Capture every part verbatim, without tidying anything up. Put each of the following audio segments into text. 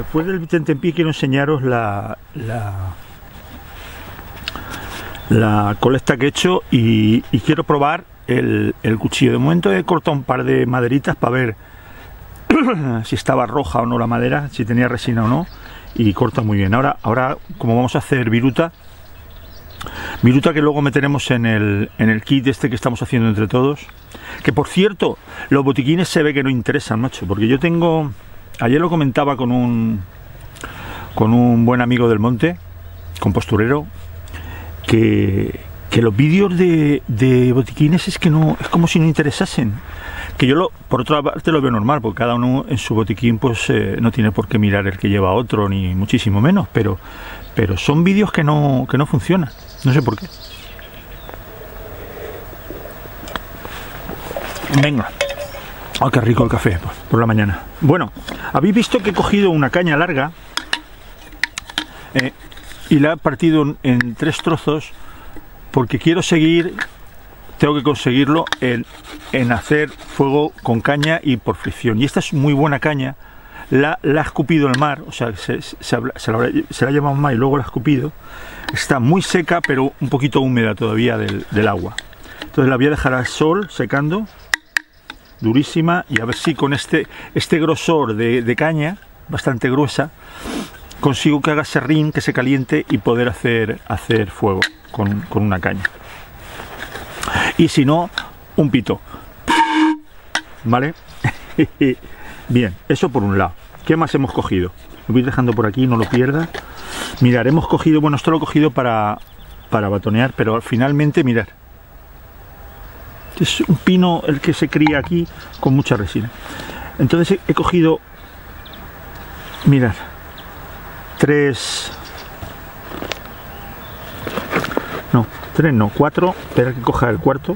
después del tentempié quiero enseñaros la, la, la colecta que he hecho y, y quiero probar el, el cuchillo. De momento he cortado un par de maderitas para ver si estaba roja o no la madera, si tenía resina o no, y corta muy bien. Ahora, ahora como vamos a hacer viruta, viruta que luego meteremos en el, en el kit este que estamos haciendo entre todos, que por cierto, los botiquines se ve que no interesan, macho, porque yo tengo, ayer lo comentaba con un con un buen amigo del monte, composturero, que, que los vídeos de, de botiquines es que no, es como si no interesasen. Que yo, lo, por otra parte, lo veo normal, porque cada uno en su botiquín pues eh, no tiene por qué mirar el que lleva a otro, ni muchísimo menos, pero, pero son vídeos que no, que no funcionan, no sé por qué. Venga, oh, qué rico el café pues, por la mañana. Bueno, habéis visto que he cogido una caña larga eh, y la he partido en, en tres trozos, porque quiero seguir... Tengo que conseguirlo en, en hacer fuego con caña y por fricción. Y esta es muy buena caña. La, la ha escupido el mar, o sea, se, se, se, se, la, se la ha llevado más y luego la ha escupido. Está muy seca, pero un poquito húmeda todavía del, del agua. Entonces la voy a dejar al sol, secando, durísima. Y a ver si con este, este grosor de, de caña, bastante gruesa, consigo que haga serrín, que se caliente y poder hacer, hacer fuego con, con una caña. Y si no, un pito, ¿vale? Bien, eso por un lado. ¿Qué más hemos cogido? Lo voy dejando por aquí, no lo pierdas. Mirad, hemos cogido, bueno, esto lo he cogido para, para batonear, pero finalmente, mirad, es un pino el que se cría aquí con mucha resina. Entonces he, he cogido, mirad, tres... No, tres no, cuatro. Espera que coja el cuarto,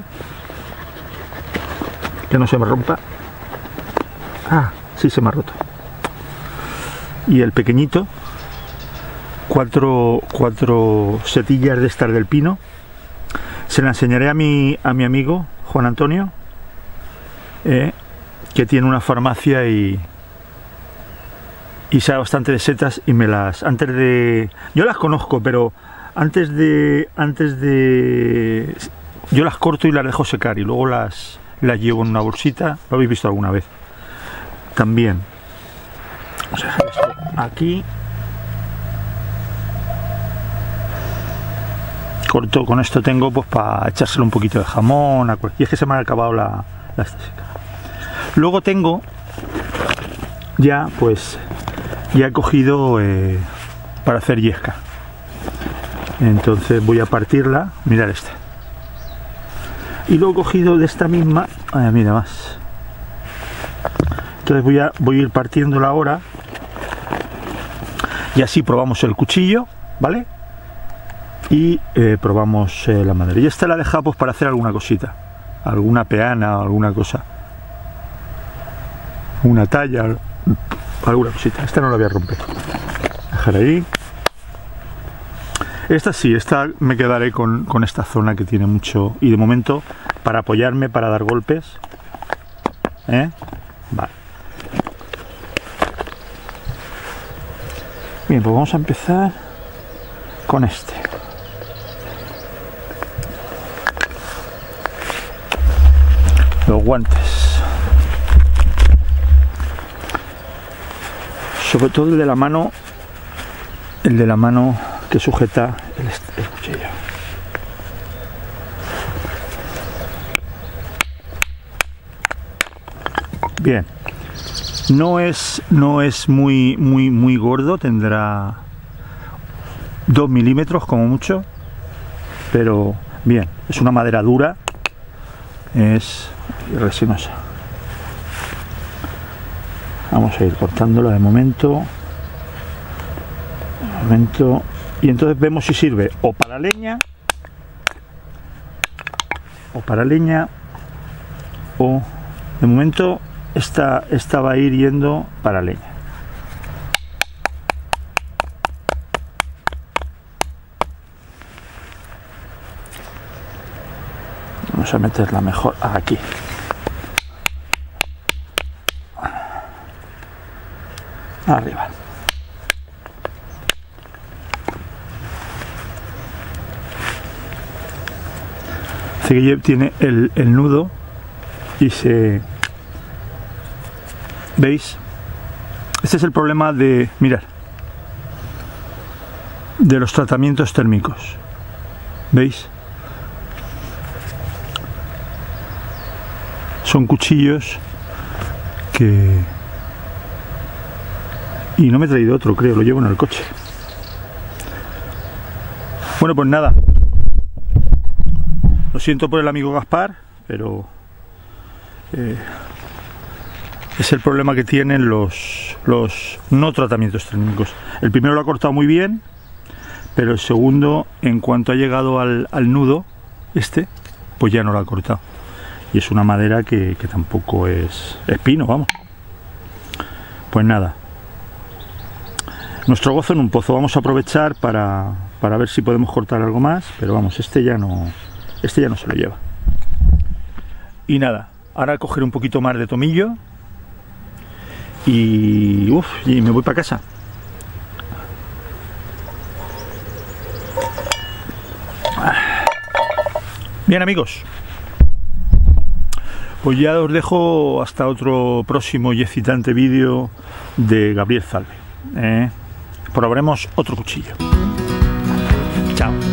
que no se me rompa. Ah, sí se me ha roto. Y el pequeñito, cuatro, cuatro setillas de estas del pino. Se la enseñaré a mi, a mi amigo Juan Antonio, eh, que tiene una farmacia y y sabe bastante de setas, y me las, antes de, yo las conozco, pero antes de antes de yo las corto y las dejo secar y luego las las llevo en una bolsita. Lo habéis visto alguna vez también. O sea, esto aquí corto, con esto tengo pues para echárselo un poquito de jamón a cualquier, y es que se me ha acabado la, la seca. Luego tengo ya pues ya he cogido eh, para hacer yesca. Entonces voy a partirla, mirad esta. Y luego he cogido de esta misma, ay, mira más. Entonces voy a, voy a ir partiéndola ahora. Y así probamos el cuchillo, ¿vale? Y eh, probamos eh, la madera. Y esta la dejamos para hacer alguna cosita. Alguna peana o alguna cosa. Una talla, alguna cosita. Esta no la voy a romper. Dejar ahí. Esta sí, esta me quedaré con, con esta zona que tiene mucho, y de momento para apoyarme, para dar golpes, ¿eh? Vale. Bien, pues vamos a empezar con este. Los guantes. Sobre todo el de la mano, el de la mano que sujeta el, el cuchillo. Bien, no es no es muy muy muy gordo, tendrá dos milímetros como mucho, pero bien, es una madera dura, es resinosa. Vamos a ir cortándola de momento, de momento. Y entonces vemos si sirve o para leña, o para leña, o de momento esta, esta va a ir yendo para leña. Vamos a meterla mejor aquí. Arriba. Así que tiene el, el nudo y se... ¿Veis? Este es el problema de... Mirad. De los tratamientos térmicos. ¿Veis? Son cuchillos que... Y no me he traído otro, creo, lo llevo en el coche. Bueno, pues nada. Lo siento por el amigo Gaspar, pero eh, es el problema que tienen los, los no tratamientos térmicos. El primero lo ha cortado muy bien, pero el segundo, en cuanto ha llegado al, al nudo, este, pues ya no lo ha cortado. Y es una madera que, que tampoco es, es pino, vamos. Pues nada. Nuestro gozo en un pozo. Vamos a aprovechar para, para ver si podemos cortar algo más, pero vamos, este ya no... Este ya no se lo lleva. Y nada, ahora cogeré un poquito más de tomillo y, uf, y me voy para casa. Bien, amigos, pues ya os dejo hasta otro próximo y excitante vídeo de Gabriel Zalbe. ¿eh? Probaremos otro cuchillo. Chao.